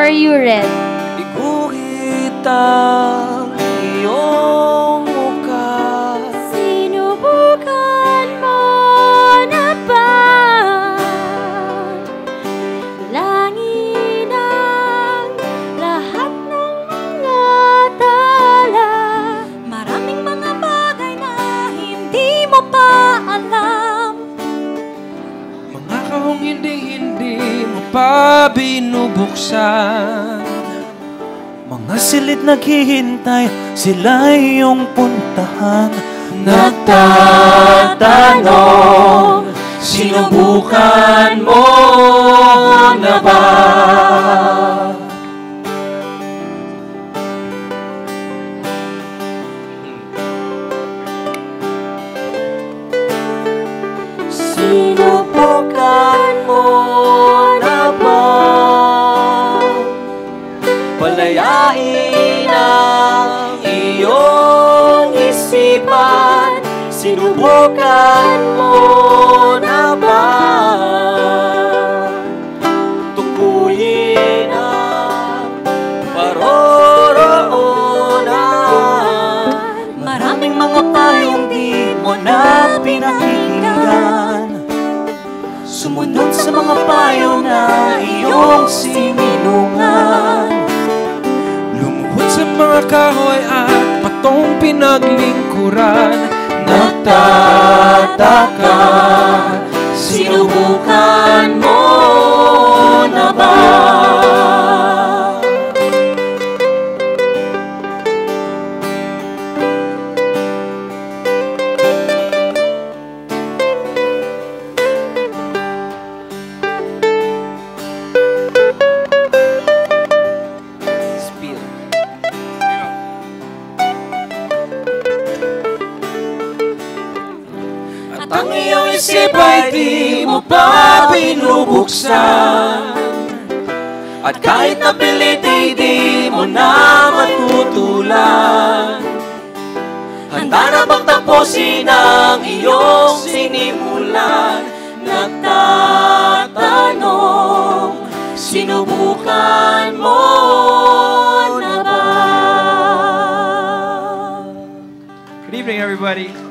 Are you ready? Iguhit ang iyong mukha. Sinubukan mo na ba langin ang lahat ng mga tala? Maraming mga bagay na hindi mo pa alam, Mga kahong hindi mo pa binubuksan. Mga silid naghihintay, sila iyong puntahan. Nagtatanong, sinubukan mo na ba? Sinubukan mo na ba? Palayain ang iyong isipan. Sinubukan mo na ba? Tukuyin ang paroroonan. Maraming mga payong di mo na pinakinggan. Sumunod sa mga payo na iyong sinilungan. Lumuhod sa mga kahoy at patong pinaglingkuran. Nagtataka, sinubukan mo na ba? Ang iyong isip ay di mo pa binubuksan. At kahit na pilit ay di mo na matutulan. Handa na bang tapusin ang iyong sinimulan? Nagtatanong, sinubukan mo na ba? Good evening, everybody.